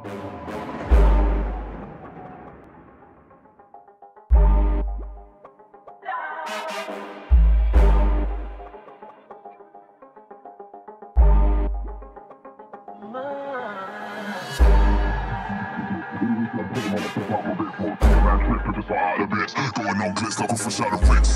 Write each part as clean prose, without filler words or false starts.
Going on glitz like a fresh out of Ritz.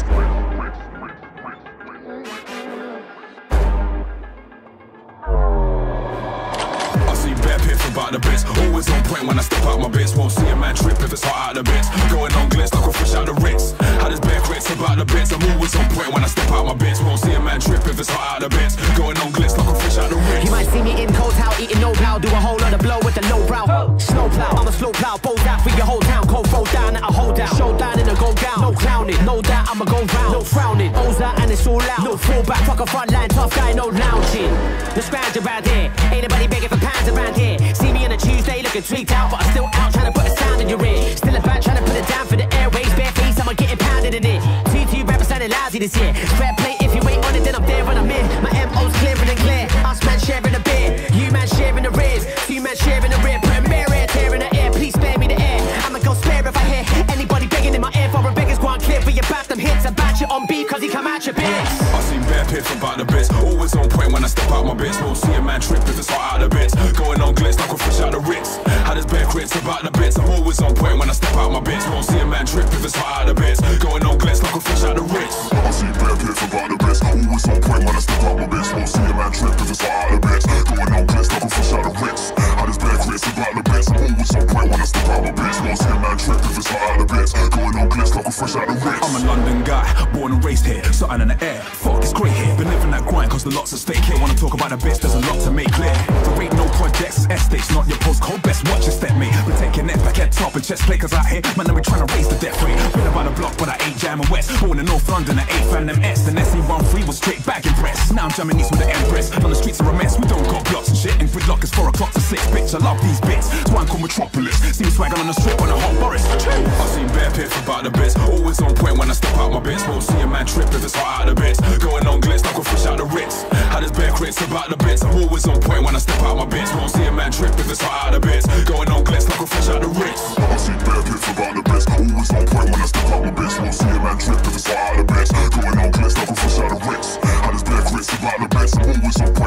I see bare piff about the bits, always on point when I step out my bits. Won't see a man trip if it's hot out of the bits. Going on glitz like a fresh out of Ritz. How does bare grits about the bits? I'm always on point when I step out my bits. Won't see a man trip if it's hot out of the bits. Going on glitz like a fresh out of Ritz. You might see me in cold towel, eating no plow. Do a whole lot of blow with the low brow. Snow plow, I'm a slow plow. Bold out for your whole town. Cold roll down and I hold down. Showdown in a gold gown. No clowning, no doubt I'ma go round. No frowning, Oza and it's all out. No fallback, fuck a front line, tough guy, no lounging. The scrounge around here, ain't nobody begging for pounds around here. See me on a Tuesday looking tweaked out, but I'm still out trying to put a sound in your ear. Still about trying to put it down for the airways. Bare face, I'm getting pounded in it. T2 rappers sounding lousy this year. Spread plate, if you ain't on it, then I'm there when I'm in. My MO's clearer than clear. Us man sharing a beer, you man sharing the rears. Two man sharing the rear, putting bare air, tearing the air. Please spare me the air. I'ma go spare if I hear anybody begging in my ear for a beggars go on clear for your back them hits. I bat you on beat cause he come out your bits. I see bare piff about the bits, always on point when I step out my bits. Won't see a man trip if it's hot out of the bits. Going on glitz like a fresh out of Ritz. How does bare grits about the bits? I'm always on point when I step out my bits. Won't see a man trip if it's hot out of the bits. Going on glitz like a fresh out of Ritz. I see bare piff about the bits, always on point when I step out my bits. Won't see a man trip if it's hot out of the bits. Going on glitz like a fresh out of Ritz. How does bare grits about the bits? I'm always on point when I step out my bits. Won't see a man trip if it's hot out of the bits. Going on glitz like a fresh out of Ritz. I'm a London guy, born and raised here, something in the air. Fuck, it's great here. Been living that grind cause the lots at stake here. Wanna talk about the bits, there's a lot to make clear. There ain't no projects, it's estates, not your postcode. Best watch your step, mate. We're taking it back at top and chess players out here. Man, we trying to raise the death rate. Been about the block, but I ain't jamming west. Born in North London at 8th and MS. The SE13 was straight back in press. Now I'm jamming east with the Empress. On the streets are a mess, we don't got blocks and shit. And gridlock is 4 o'clock to 6. Bitch, I love these bits. That's why I'm called Metropolis. See me swagging on the strip on a hot Boris. I see bare piff about the bits, always on point when I step out my bits. Won't see a man trip if it's hot out of the bits. Going on glitz like a fish out of Ritz. How does bare grits about the bits? I'm always on point when I step out my bits. Won't see a man trip if it's hot out of the bits. Going on glitz like a fish out of Ritz. I see bare piff about the bits, always on point when I step out my bits. Won't see a man trip if it's hot out of the bits. Going on glitz like a fish out of Ritz. How does bare grits about the bits? I'm always on point